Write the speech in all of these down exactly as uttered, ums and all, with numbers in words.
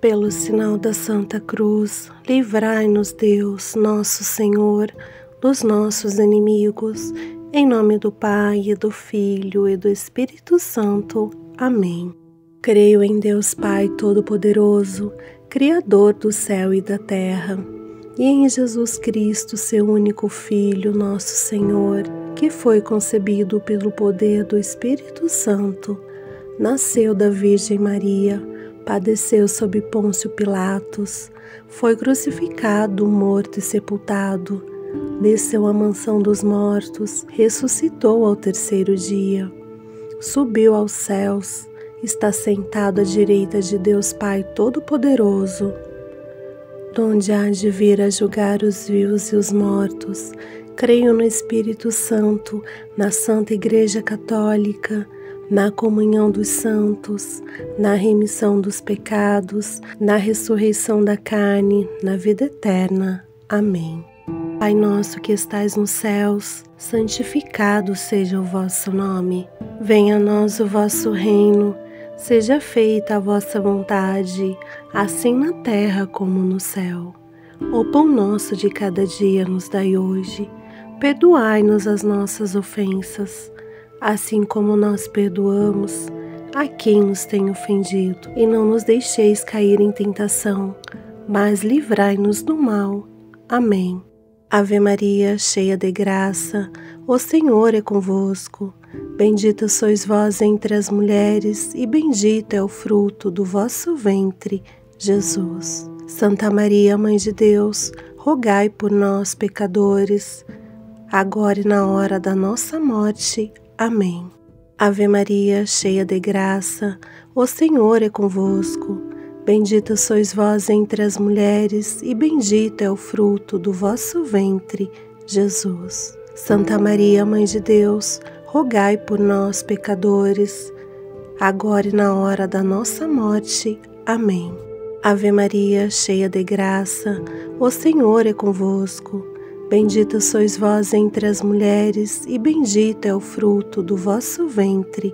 Pelo sinal da Santa Cruz, livrai-nos Deus, nosso Senhor, dos nossos inimigos, em nome do Pai, e do Filho, e do Espírito Santo. Amém. Creio em Deus Pai Todo-Poderoso, Criador do céu e da terra, e em Jesus Cristo, seu único Filho, nosso Senhor, que foi concebido pelo poder do Espírito Santo, nasceu da Virgem Maria, padeceu sob Pôncio Pilatos, foi crucificado, morto e sepultado, desceu à mansão dos mortos, ressuscitou ao terceiro dia, subiu aos céus, está sentado à direita de Deus Pai Todo-Poderoso, donde há de vir a julgar os vivos e os mortos. Creio no Espírito Santo, na Santa Igreja Católica, na comunhão dos santos, na remissão dos pecados, na ressurreição da carne, na vida eterna. Amém. Pai nosso que estais nos céus, santificado seja o vosso nome. Venha a nós o vosso reino, seja feita a vossa vontade, assim na terra como no céu. O pão nosso de cada dia nos dai hoje. Perdoai-nos as nossas ofensas, assim como nós perdoamos a quem nos tem ofendido. E não nos deixeis cair em tentação, mas livrai-nos do mal. Amém. Ave Maria, cheia de graça, o Senhor é convosco. Bendita sois vós entre as mulheres, e bendito é o fruto do vosso ventre, Jesus. Santa Maria, Mãe de Deus, rogai por nós, pecadores, agora e na hora da nossa morte. Amém. Ave Maria, cheia de graça, o Senhor é convosco. Bendita sois vós entre as mulheres, e bendito é o fruto do vosso ventre, Jesus. Santa Maria, Mãe de Deus, rogai por nós, pecadores, agora e na hora da nossa morte. Amém. Ave Maria, cheia de graça, o Senhor é convosco. Bendita sois vós entre as mulheres, e bendito é o fruto do vosso ventre,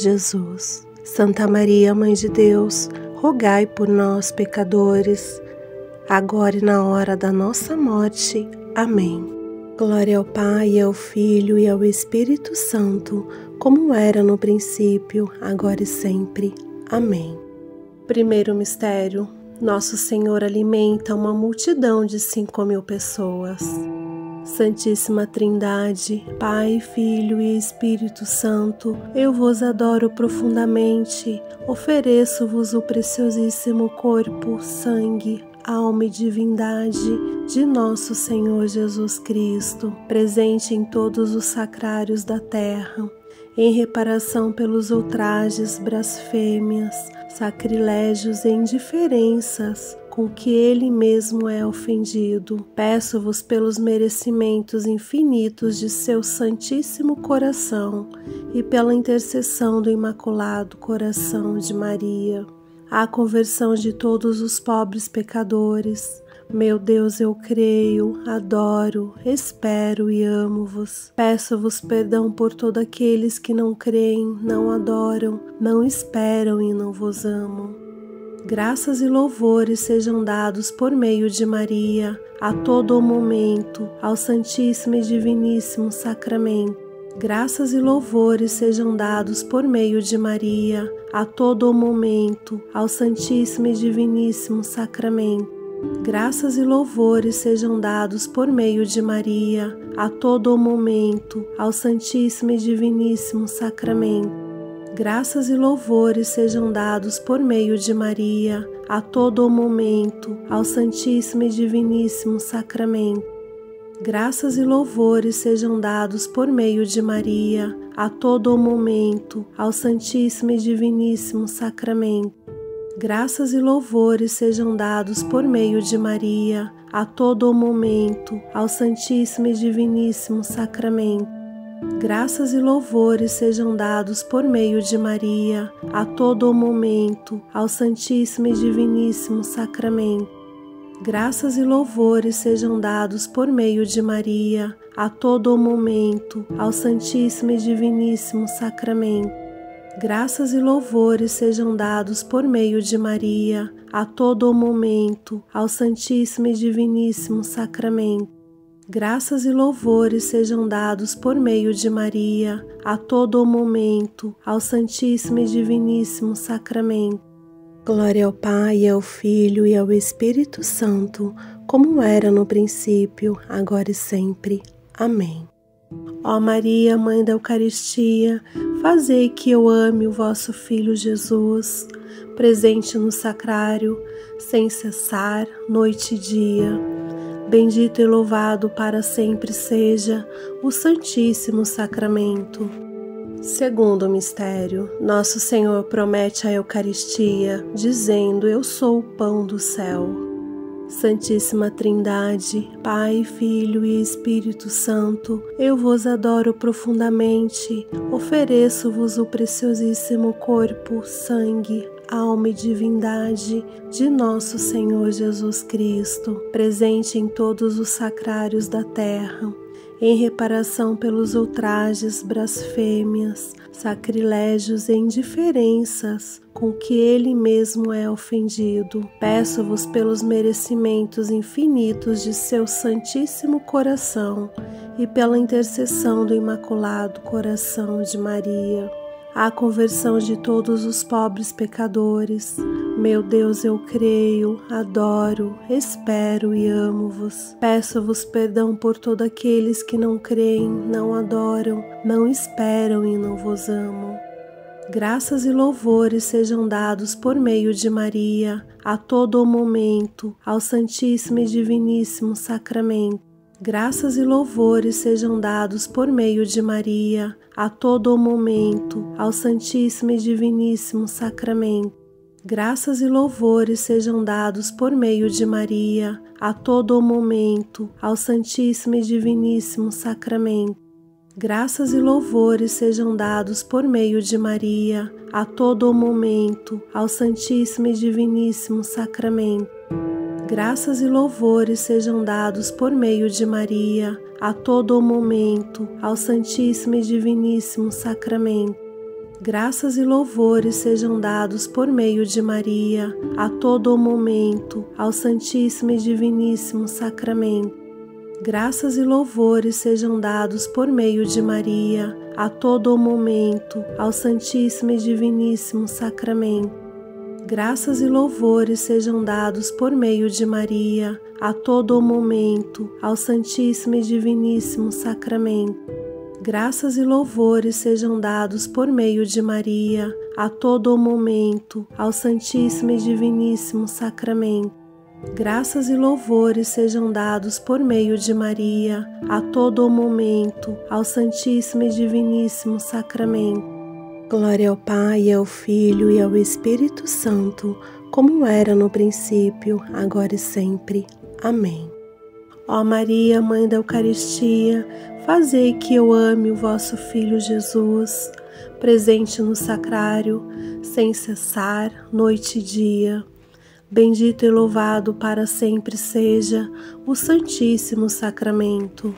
Jesus. Santa Maria, Mãe de Deus, rogai por nós, pecadores, agora e na hora da nossa morte. Amém. Glória ao Pai, ao Filho e ao Espírito Santo, como era no princípio, agora e sempre. Amém. Primeiro mistério: Nosso Senhor alimenta uma multidão de cinco mil pessoas. Santíssima Trindade, Pai, Filho e Espírito Santo, eu vos adoro profundamente, ofereço-vos o preciosíssimo corpo, sangue, alma e divindade de nosso Senhor Jesus Cristo, presente em todos os sacrários da terra, em reparação pelos ultrajes, blasfêmias, sacrilégios e indiferenças com que ele mesmo é ofendido. Peço-vos pelos merecimentos infinitos de seu Santíssimo Coração e pela intercessão do Imaculado Coração de Maria, a conversão de todos os pobres pecadores. Meu Deus, eu creio, adoro, espero e amo-vos. Peço-vos perdão por todos aqueles que não creem, não adoram, não esperam e não vos amam. Graças e louvores sejam dados por meio de Maria, a todo o momento, ao Santíssimo e Diviníssimo Sacramento. Graças e louvores sejam dados por meio de Maria, a todo o momento, ao Santíssimo e Diviníssimo Sacramento. Graças e louvores sejam dados por meio de Maria, a todo o momento, ao Santíssimo e Diviníssimo Sacramento. Graças e louvores sejam dados por meio de Maria, a todo o momento, ao Santíssimo e Diviníssimo Sacramento. Graças e louvores sejam dados por meio de Maria, a todo o momento, ao Santíssimo e Diviníssimo Sacramento. Graças e louvores sejam dados por meio de Maria, a todo o momento, ao Santíssimo e Diviníssimo Sacramento. Graças e louvores sejam dados por meio de Maria, a todo o momento, ao Santíssimo e Diviníssimo Sacramento. Graças e louvores sejam dados por meio de Maria, a todo o momento, ao Santíssimo e Diviníssimo Sacramento. Graças e louvores sejam dados por meio de Maria, a todo o momento, ao Santíssimo e Diviníssimo Sacramento. Graças e louvores sejam dados por meio de Maria, a todo o momento, ao Santíssimo e Diviníssimo Sacramento. Glória ao Pai, ao Filho e ao Espírito Santo, como era no princípio, agora e sempre. Amém. Ó Maria, Mãe da Eucaristia, fazei que eu ame o vosso Filho Jesus, presente no sacrário, sem cessar, noite e dia. Bendito e louvado para sempre seja o Santíssimo Sacramento. Segundo mistério, Nosso Senhor promete a Eucaristia, dizendo: Eu sou o pão do céu. Santíssima Trindade, Pai, Filho e Espírito Santo, eu vos adoro profundamente, ofereço-vos o preciosíssimo corpo, sangue, alma e divindade de nosso Senhor Jesus Cristo, presente em todos os sacrários da terra, em reparação pelos ultrajes, blasfêmias, sacrilégios e indiferenças com que ele mesmo é ofendido. Peço-vos pelos merecimentos infinitos de seu Santíssimo Coração e pela intercessão do Imaculado Coração de Maria, a conversão de todos os pobres pecadores. Meu Deus, eu creio, adoro, espero e amo-vos. Peço-vos perdão por todos aqueles que não creem, não adoram, não esperam e não vos amam. Graças e louvores sejam dados por meio de Maria, a todo o momento, ao Santíssimo e Diviníssimo Sacramento. Graças e louvores sejam dados por meio de Maria, a todo o momento, ao Santíssimo e Diviníssimo Sacramento. Graças e louvores sejam dados por meio de Maria, a todo o momento, ao Santíssimo e Diviníssimo Sacramento. Graças e louvores sejam dados por meio de Maria, a todo o momento, ao Santíssimo e Diviníssimo Sacramento. Graças e louvores sejam dados por meio de Maria, a todo o momento, ao Santíssimo e Diviníssimo Sacramento. Graças e louvores sejam dados por meio de Maria, a todo o momento, ao Santíssimo e Diviníssimo Sacramento. Graças e louvores sejam dados por meio de Maria, a todo o momento, ao Santíssimo e Diviníssimo Sacramento. Graças e louvores sejam dados por meio de Maria, a todo o momento, ao Santíssimo e Diviníssimo Sacramento. Graças e louvores sejam dados por meio de Maria, a todo o momento, ao Santíssimo e Diviníssimo Sacramento. Graças e louvores sejam dados por meio de Maria, a todo o momento, ao Santíssimo e Diviníssimo Sacramento. Glória ao Pai, ao Filho e ao Espírito Santo, como era no princípio, agora e sempre. Amém. Ó Maria, Mãe da Eucaristia, fazei que eu ame o vosso Filho Jesus, presente no sacrário, sem cessar, noite e dia. Bendito e louvado para sempre seja o Santíssimo Sacramento.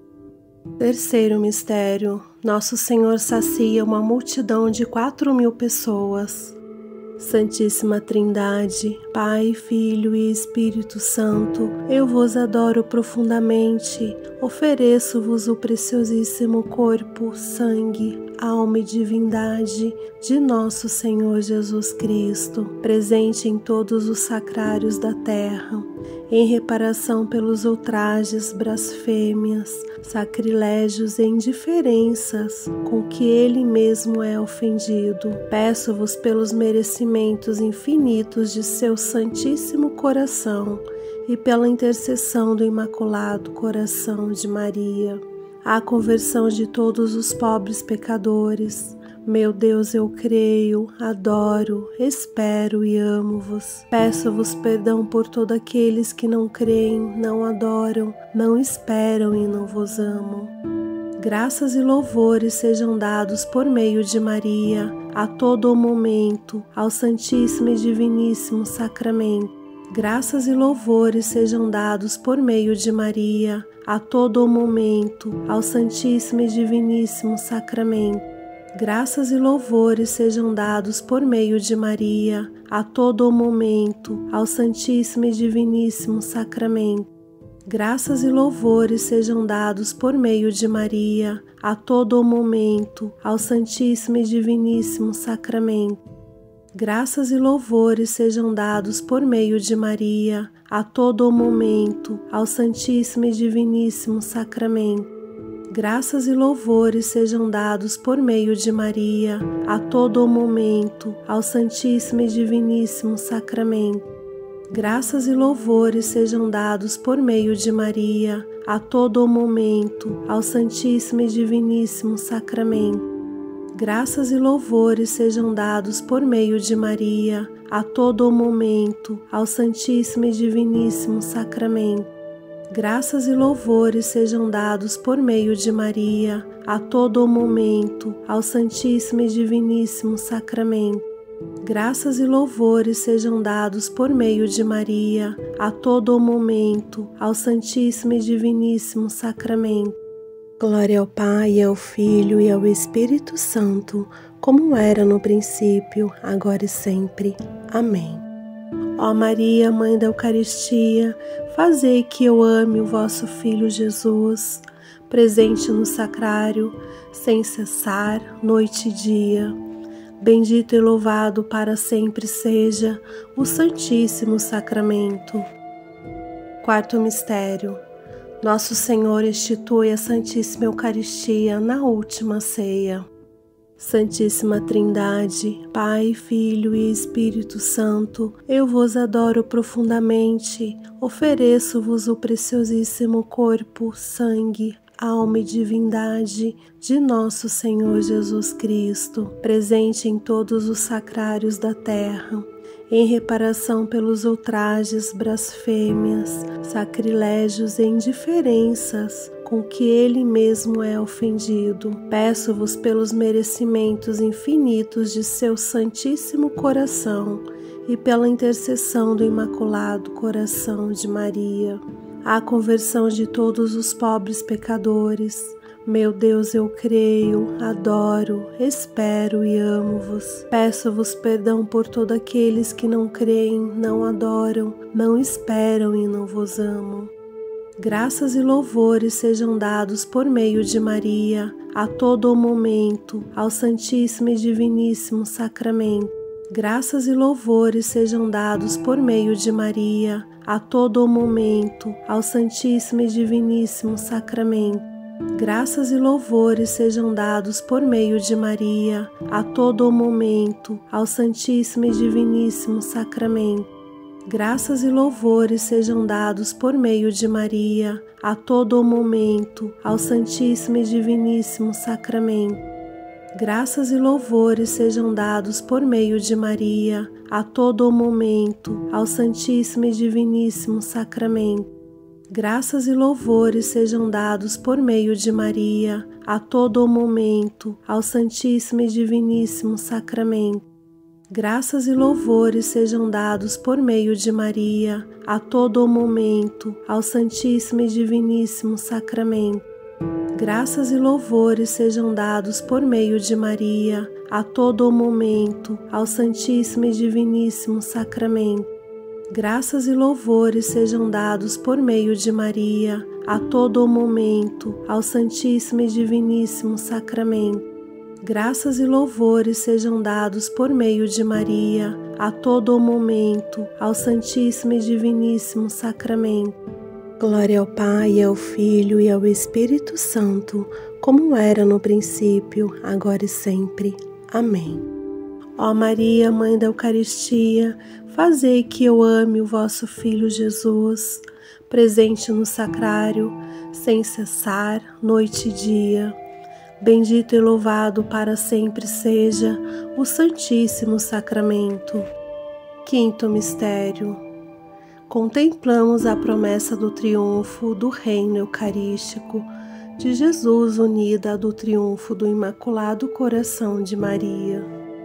Terceiro mistério, Nosso Senhor sacia uma multidão de quatro mil pessoas. Santíssima Trindade, Pai, Filho e Espírito Santo, eu vos adoro profundamente, ofereço-vos o preciosíssimo corpo, sangue, alma e divindade de nosso Senhor Jesus Cristo, presente em todos os sacrários da terra, em reparação pelos ultrajes, blasfêmias, sacrilégios e indiferenças com que ele mesmo é ofendido. Peço-vos pelos merecimentos infinitos de seu Santíssimo Coração e pela intercessão do Imaculado Coração de Maria, a conversão de todos os pobres pecadores. Meu Deus, eu creio, adoro, espero e amo-vos. Peço-vos perdão por todos aqueles que não creem, não adoram, não esperam e não vos amam. Graças e louvores sejam dados por meio de Maria, a todo o momento, ao Santíssimo e Diviníssimo Sacramento. Graças e louvores sejam dados por meio de Maria, a todo o momento, ao Santíssimo e Diviníssimo Sacramento. Graças e louvores sejam dados por meio de Maria, a todo momento, ao Santíssimo e Diviníssimo Sacramento. Graças e louvores sejam dados por meio de Maria, a todo momento, ao Santíssimo e Diviníssimo Sacramento. Graças e louvores sejam dados por meio de Maria, a todo momento, ao Santíssimo e Diviníssimo Sacramento. Graças e louvores sejam dados por meio de Maria, a todo momento, ao Santíssimo e Diviníssimo Sacramento. Graças e louvores sejam dados por meio de Maria, a todo momento, ao Santíssimo e Diviníssimo Sacramento. Graças e louvores sejam dados por meio de Maria, a todo momento, ao Santíssimo e Diviníssimo Sacramento. Graças e louvores sejam dados por meio de Maria, a todo momento, ao Santíssimo e Diviníssimo Sacramento. Graças e louvores sejam dados por meio de Maria, a todo momento, ao Santíssimo e Diviníssimo Sacramento. Glória ao Pai, ao Filho e ao Espírito Santo, como era no princípio, agora e sempre. Amém. Ó Maria, Mãe da Eucaristia, fazei que eu ame o vosso Filho Jesus, presente no sacrário, sem cessar, noite e dia. Bendito e louvado para sempre seja o Santíssimo Sacramento. Quarto mistério. Nosso Senhor institui a Santíssima Eucaristia na última ceia. Santíssima Trindade, Pai, Filho e Espírito Santo, eu vos adoro profundamente, ofereço-vos o preciosíssimo corpo, sangue, alma e divindade de nosso Senhor Jesus Cristo, presente em todos os sacrários da terra, em reparação pelos ultrajes, blasfêmias, sacrilégios e indiferenças com que ele mesmo é ofendido. Peço-vos pelos merecimentos infinitos de seu Santíssimo Coração e pela intercessão do Imaculado Coração de Maria, a conversão de todos os pobres pecadores. Meu Deus, eu creio, adoro, espero e amo-vos. Peço-vos perdão por todos aqueles que não creem, não adoram, não esperam e não vos amam. Graças e louvores sejam dados por meio de Maria, a todo momento, ao Santíssimo e Diviníssimo Sacramento. Graças e louvores sejam dados por meio de Maria, a todo momento, ao Santíssimo e Diviníssimo Sacramento. Graças e louvores sejam dados por meio de Maria, a todo momento, ao Santíssimo e Diviníssimo Sacramento. Graças e louvores sejam dados por meio de Maria, a todo momento, ao Santíssimo e Diviníssimo Sacramento. Graças e louvores sejam dados por meio de Maria, a todo momento, ao Santíssimo e Diviníssimo Sacramento. Graças e louvores sejam dados por meio de Maria, a todo momento, ao Santíssimo e Diviníssimo Sacramento. Graças e louvores sejam dados por meio de Maria, a todo momento, ao Santíssimo e Diviníssimo Sacramento. Graças e louvores sejam dados por meio de Maria, a todo momento, ao Santíssimo e Diviníssimo Sacramento. Graças e louvores sejam dados por meio de Maria, a todo momento, ao Santíssimo e Diviníssimo Sacramento. Graças e louvores sejam dados por meio de Maria, a todo momento, ao Santíssimo e Diviníssimo Sacramento. Glória ao Pai, ao Filho e ao Espírito Santo, como era no princípio, agora e sempre. Amém. Ó Maria, Mãe da Eucaristia, fazei que eu ame o vosso Filho Jesus, presente no sacrário, sem cessar, noite e dia. Bendito e louvado para sempre seja o Santíssimo Sacramento. Quinto mistério. Contemplamos a promessa do triunfo do reino eucarístico de Jesus unida do triunfo do Imaculado Coração de Maria.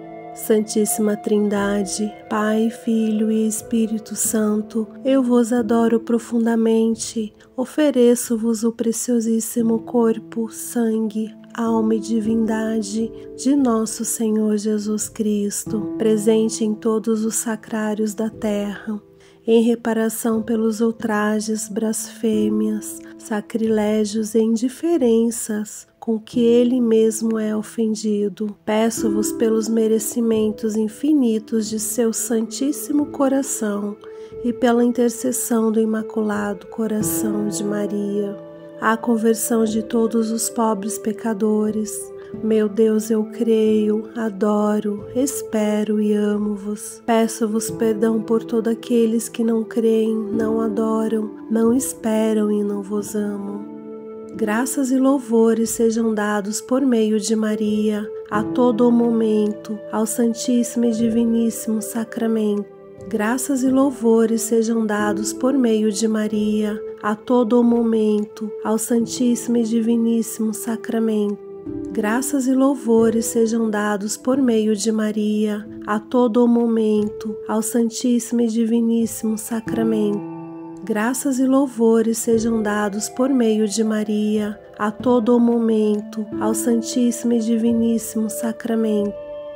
Santíssima Trindade, Pai, Filho e Espírito Santo, eu vos adoro profundamente, ofereço-vos o preciosíssimo corpo, sangue, alma e divindade de nosso Senhor Jesus Cristo, presente em todos os sacrários da terra, em reparação pelos ultrajes, blasfêmias, sacrilégios e indiferenças com que Ele mesmo é ofendido. Peço-vos pelos merecimentos infinitos de seu Santíssimo Coração e pela intercessão do Imaculado Coração de Maria, a conversão de todos os pobres pecadores. Meu Deus, eu creio, adoro, espero e amo-vos. Peço-vos perdão por todos aqueles que não creem, não adoram, não esperam e não vos amam. Graças e louvores sejam dados por meio de Maria, a todo o momento, ao Santíssimo e Diviníssimo Sacramento. Graças e louvores sejam dados por meio de Maria, a todo o momento, ao Santíssimo e Diviníssimo Sacramento. Graças e louvores sejam dados por meio de Maria, a todo o momento, ao Santíssimo e Diviníssimo Sacramento. Graças e louvores sejam dados por meio de Maria, a todo o momento, ao Santíssimo e Diviníssimo Sacramento.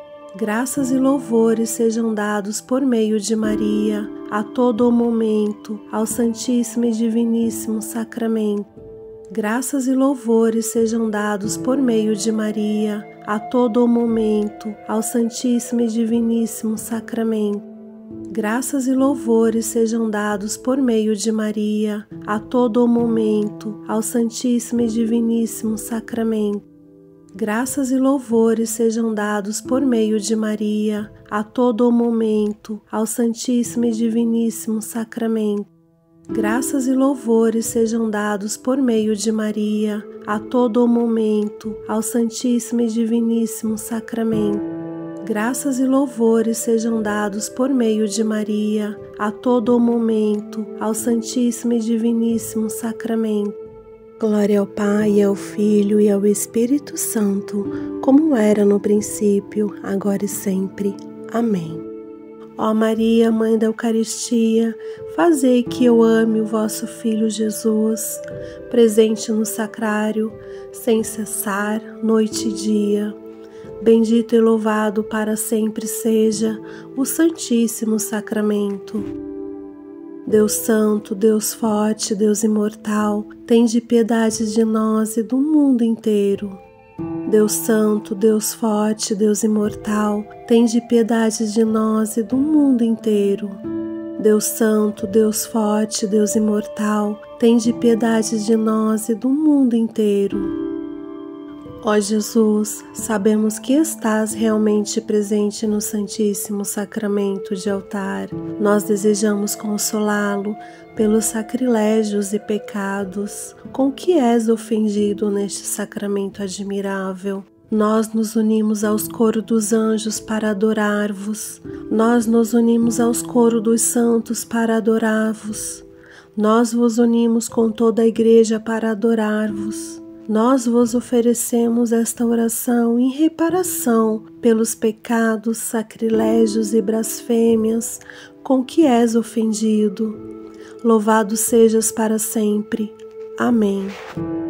Graças e louvores sejam dados por meio de Maria, a todo o momento, ao Santíssimo e Diviníssimo Sacramento. Graças e louvores sejam dados por meio de Maria, a todo o momento, ao Santíssimo e Diviníssimo Sacramento. Graças e louvores sejam dados por meio de Maria, a todo o momento, ao Santíssimo e Diviníssimo Sacramento. Graças e louvores sejam dados por meio de Maria, a todo o momento, ao Santíssimo e Diviníssimo Sacramento. Graças e louvores sejam dados por meio de Maria, a todo o momento, ao Santíssimo e Diviníssimo Sacramento. Graças e louvores sejam dados por meio de Maria, a todo o momento, ao Santíssimo e Diviníssimo Sacramento. Glória ao Pai, ao Filho e ao Espírito Santo, como era no princípio, agora e sempre. Amém. Ó Maria, Mãe da Eucaristia, fazei que eu ame o vosso Filho Jesus, presente no sacrário, sem cessar, noite e dia. Bendito e louvado para sempre seja o Santíssimo Sacramento. Deus Santo, Deus Forte, Deus Imortal, tende piedade de nós e do mundo inteiro. Deus Santo, Deus Forte, Deus Imortal, tende piedade de nós e do mundo inteiro. Deus Santo, Deus Forte, Deus Imortal, tende piedade de nós e do mundo inteiro. Ó Jesus, sabemos que estás realmente presente no Santíssimo Sacramento de altar. Nós desejamos consolá-lo pelos sacrilégios e pecados com que és ofendido neste sacramento admirável. Nós nos unimos aos coros dos anjos para adorar-vos. Nós nos unimos aos coros dos santos para adorar-vos. Nós vos unimos com toda a Igreja para adorar-vos. Nós vos oferecemos esta oração em reparação pelos pecados, sacrilégios e blasfêmias com que és ofendido. Louvado sejas para sempre. Amém.